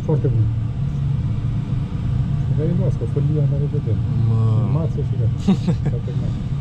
foarte bun. Dar e luască, fă-l ea, n-are vedere. Mață și gata. S-a terminat.